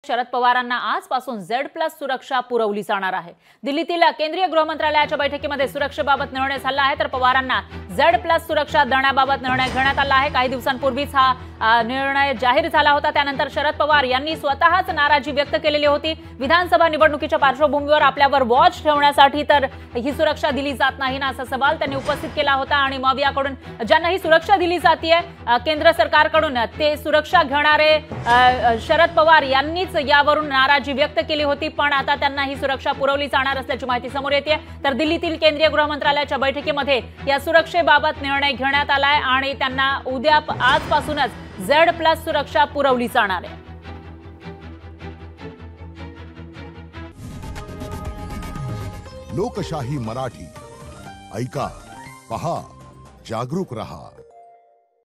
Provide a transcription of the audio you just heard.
शरद पवारांना आजपासून Z+ सुरक्षा पुरवली जाणार आहे। दिल्लीतील केंद्रीय गृहमंत्रालयाच्या बैठकीमध्ये सुरक्षेबाबत निर्णय झाला आहे, तर पवारांना Z+ सुरक्षा देण्याबाबत निर्णय घेण्यात आला आहे। काही दिवसांपूर्वीच हा निर्णय जाहीर झाला होता। त्यानंतर शरद पवार यांनी स्वतःच नाराजी व्यक्त केलेली होती। विधानसभा निवडणुकीच्या पार्श्वभूमीवर आपल्यावर वॉच ठेवण्यासाठी तर ही सुरक्षा दिली जात नाही ना, असा सवाल त्यांनी उपस्थित केला होता। आणि मग याकडून ज्यांना ही सुरक्षा दिली जाते केंद्र सरकारकडून, ते सुरक्षा घेणारे शरद पवार यांनीच यावरून नाराजी व्यक्त केली होती। पण आता त्यांना ही सुरक्षा पुरवली जाणार असल्याची माहिती समोर येते। तर दिल्लीतील केंद्रीय गृहमंत्रालयाच्या बैठकीमध्ये या सुरक्षेबाबत निर्णय घेण्यात आलाय आणि त्यांना उद्या आजपासूनच Z+ सुरक्षा पुरवली जाणार आहे। लोकशाही मराठी ऐका, पहा, जागरूक रहा।